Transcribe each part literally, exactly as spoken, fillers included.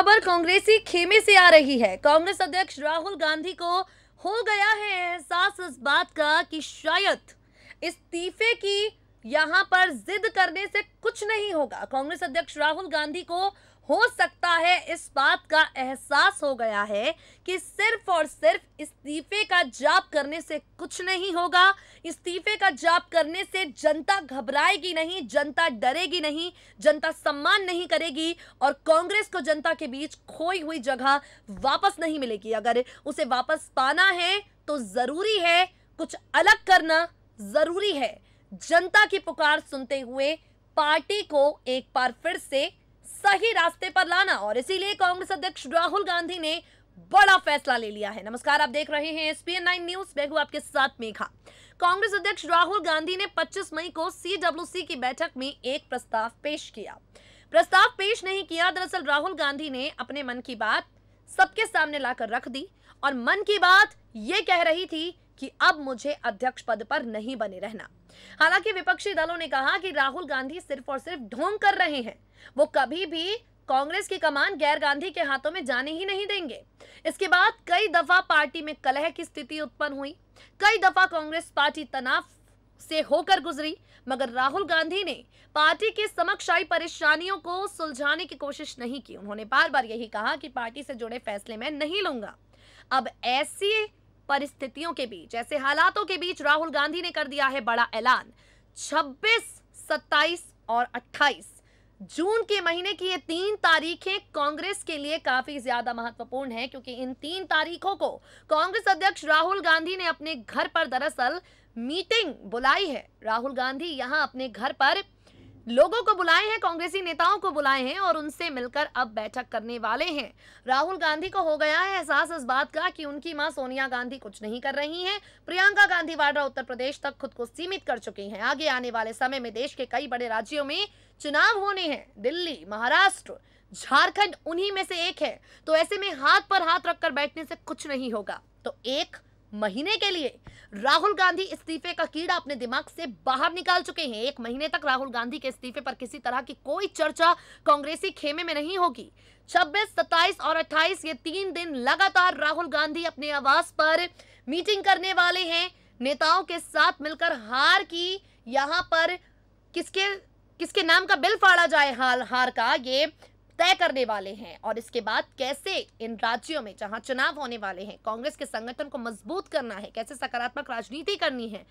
खबर कांग्रेसी खेमे से आ रही है। कांग्रेस अध्यक्ष राहुल गांधी को हो गया है एहसास इस बात का कि शायद इस्तीफे की यहां पर जिद करने से कुछ नहीं होगा। कांग्रेस अध्यक्ष राहुल गांधी को हो सकता है इस बात का एहसास हो गया है कि सिर्फ और सिर्फ इस्तीफे का जाप करने से कुछ नहीं होगा। इस्तीफे का जाप करने से जनता घबराएगी नहीं, जनता डरेगी नहीं, जनता सम्मान नहीं करेगी और कांग्रेस को जनता के बीच खोई हुई जगह वापस नहीं मिलेगी। अगर उसे वापस पाना है तो जरूरी है कुछ अलग करना, जरूरी है जनता की पुकार सुनते हुए पार्टी को एक बार फिर से सही रास्ते पर लाना। और इसीलिए कांग्रेस अध्यक्ष राहुल गांधी ने बड़ा फैसला ले लिया है। नमस्कार, आप देख रहे हैं S P N nine news, मैं हूं आपके साथ मेघा। कांग्रेस अध्यक्ष राहुल गांधी ने पच्चीस मई को सी डब्ल्यू सी की बैठक में एक प्रस्ताव पेश किया। प्रस्ताव पेश नहीं किया, दरअसल राहुल गांधी ने अपने मन की बात सबके सामने लाकर रख दी और मन की बात ये कह रही थी कि अब मुझे अध्यक्ष पद पर नहीं बने रहना। हालांकि विपक्षी दलों ने कहा कि राहुल गांधी सिर्फ और सिर्फ ढोंग कर रहे हैं, वो कभी भी कांग्रेस की कमान गैर गांधी के हाथों में जाने ही नहीं देंगे। इसके बाद कई दफा पार्टी में कलह की स्थिति उत्पन्न हुई, कई दफा कांग्रेस पार्टी तनाव से होकर गुजरी, मगर राहुल गांधी ने पार्टी के समक्ष आई परेशानियों को सुलझाने की कोशिश नहीं की। उन्होंने बार बार यही कहा कि पार्टी से जुड़े फैसले मैं नहीं लूंगा। अब ऐसी परिस्थितियों के बीच, ऐसे हालातों के बीच राहुल गांधी ने कर दिया है बड़ा ऐलान। छब्बीस, सत्ताईस और अट्ठाईस जून के महीने की ये तीन तारीखें कांग्रेस के लिए काफी ज्यादा महत्वपूर्ण है, क्योंकि इन तीन तारीखों को कांग्रेस अध्यक्ष राहुल गांधी ने अपने घर पर दरअसल मीटिंग बुलाई है। राहुल गांधी यहां अपने घर पर लोगों को बुलाए हैं, कांग्रेसी नेताओं को बुलाए हैं और उनसे मिलकर अब बैठक करने वाले हैं। राहुल गांधी को हो गया है एहसास इस बात का कि उनकी मां सोनिया गांधी कुछ नहीं कर रही हैं। प्रियंका गांधी वाड्रा उत्तर प्रदेश तक खुद को सीमित कर चुकी हैं। आगे आने वाले समय में देश के कई बड़े राज्यों में चुनाव होने हैं। दिल्ली, महाराष्ट्र, झारखंड उन्हीं में से एक है। तो ऐसे में हाथ पर हाथ रखकर बैठने से कुछ नहीं होगा। तो एक महीने के लिए राहुल गांधी इस्तीफे का कीड़ा अपने दिमाग से बाहर निकाल चुके हैं। एक महीने तक राहुल गांधी के इस्तीफे पर किसी तरह की कोई चर्चा कांग्रेसी खेमे में नहीं होगी। छब्बीस, सत्ताईस और अट्ठाईस ये तीन दिन लगातार राहुल गांधी अपने आवास पर मीटिंग करने वाले हैं। नेताओं के साथ मिलकर हार की यहां पर किसके किसके नाम का बिल फाड़ा जाए हाल हार का ये तय करने वाले हैं। और इसके बाद कैसे इन राज्यों में जहां चुनाव होने वाले हैं कांग्रेस के संगठन को मजबूत करना है, कैसे सकारात्मक राजनीति करनी है,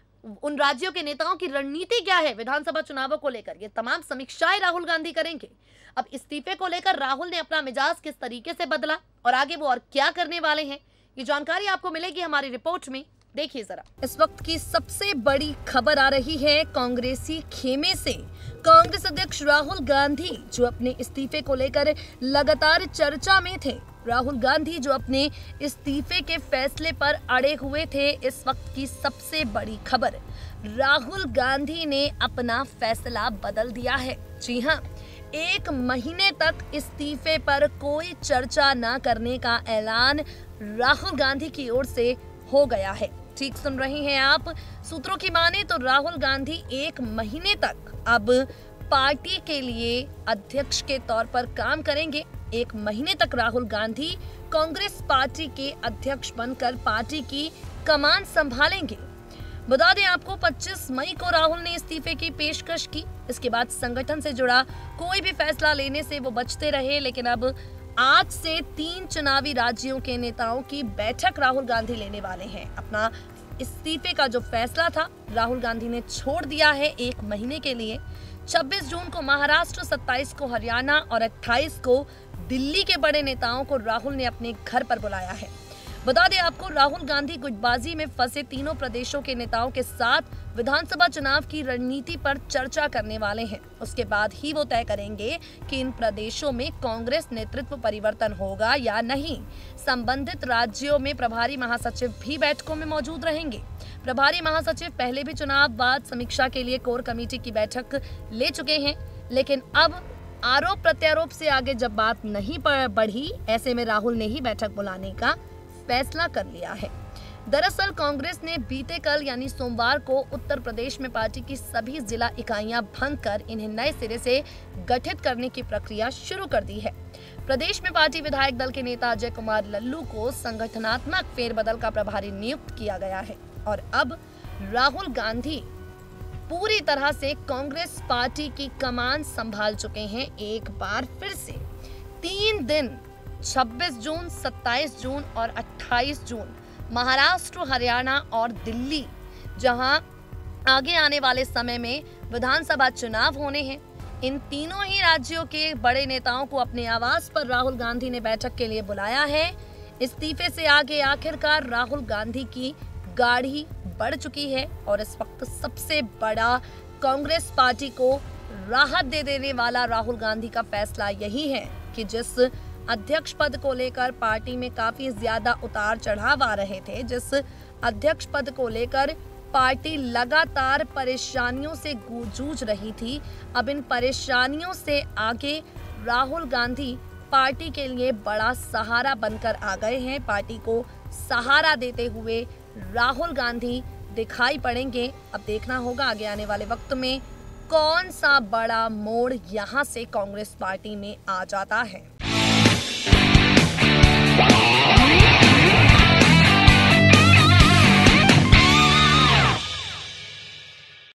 उन राज्यों के नेताओं की रणनीति क्या है विधानसभा चुनावों को लेकर, ये तमाम समीक्षाएं राहुल गांधी करेंगे। अब इस्तीफे को लेकर राहुल ने अपना मिजाज किस तरीके से बदला और आगे वो और क्या करने वाले हैं, ये जानकारी आपको मिलेगी हमारी रिपोर्ट में। देखिए जरा, इस वक्त की सबसे बड़ी खबर आ रही है कांग्रेसी खेमे से। कांग्रेस अध्यक्ष राहुल गांधी जो अपने इस्तीफे को लेकर लगातार चर्चा में थे, राहुल गांधी जो अपने इस्तीफे के फैसले पर अड़े हुए थे, इस वक्त की सबसे बड़ी खबर, राहुल गांधी ने अपना फैसला बदल दिया है। जी हाँ, एक महीने तक इस्तीफे पर कोई चर्चा न करने का ऐलान राहुल गांधी की ओर से हो गया है। ठीक सुन रही हैं आप, सूत्रों की माने तो राहुल गांधी एक महीने तक अब पार्टी के लिए अध्यक्ष के तौर पर काम करेंगे। एक महीने तक राहुल गांधी कांग्रेस पार्टी के अध्यक्ष बनकर पार्टी की कमान संभालेंगे। बता दें आपको, पच्चीस मई को राहुल ने इस्तीफे की पेशकश की। इसके बाद संगठन से जुड़ा कोई भी फैसला लेने से वो बचते रहे, लेकिन अब आज से तीन चुनावी राज्यों के नेताओं की बैठक राहुल गांधी लेने वाले हैं। अपना इस्तीफे का जो फैसला था राहुल गांधी ने छोड़ दिया है एक महीने के लिए। छब्बीस जून को महाराष्ट्र, सत्ताईस को हरियाणा और अट्ठाईस को दिल्ली के बड़े नेताओं को राहुल ने अपने घर पर बुलाया है। बता दें आपको, राहुल गांधी गुटबाजी में फंसे तीनों प्रदेशों के नेताओं के साथ विधानसभा चुनाव की रणनीति पर चर्चा करने वाले हैं। उसके बाद ही वो तय करेंगे कि इन प्रदेशों में कांग्रेस नेतृत्व परिवर्तन होगा या नहीं। संबंधित राज्यों में प्रभारी महासचिव भी बैठकों में मौजूद रहेंगे। प्रभारी महासचिव पहले भी चुनाव बाद समीक्षा के लिए कोर कमेटी की बैठक ले चुके हैं, लेकिन अब आरोप प्रत्यारोप से आगे जब बात नहीं बढ़ी, ऐसे में राहुल ने ही बैठक बुलाने का फैसला कर लिया है। दरअसल कांग्रेस ने बीते कल यानी सोमवार को उत्तर प्रदेश में पार्टी की सभी जिला इकाइयां भंग कर इन्हें नए सिरे से गठित करने की प्रक्रिया शुरू कर दी है। प्रदेश में पार्टी विधायक दल के नेता अजय कुमार लल्लू को संगठनात्मक फेरबदल का प्रभारी नियुक्त किया गया है और अब राहुल गांधी पूरी तरह से कांग्रेस पार्टी की कमान संभाल चुके हैं। एक बार फिर से तीन दिन छब्बीस जून, सत्ताईस जून और अट्ठाईस जून महाराष्ट्र, हरियाणा और दिल्ली, जहां आगे आने वाले समय में विधानसभा चुनाव होने हैं, इन तीनों ही राज्यों के बड़े नेताओं को अपने आवास पर राहुल गांधी ने बैठक के लिए बुलाया है। इस्तीफे से आगे आखिरकार राहुल गांधी की गाड़ी बढ़ चुकी है और इस वक्त सबसे बड़ा कांग्रेस पार्टी को राहत दे देने वाला राहुल गांधी का फैसला यही है कि जिस अध्यक्ष पद को लेकर पार्टी में काफी ज्यादा उतार चढ़ाव आ रहे थे, जिस अध्यक्ष पद को लेकर पार्टी लगातार परेशानियों से जूझ रही थी, अब इन परेशानियों से आगे राहुल गांधी पार्टी के लिए बड़ा सहारा बनकर आ गए हैं। पार्टी को सहारा देते हुए राहुल गांधी दिखाई पड़ेंगे। अब देखना होगा आगे आने वाले वक्त में कौन सा बड़ा मोड़ यहां से कांग्रेस पार्टी में आ जाता है।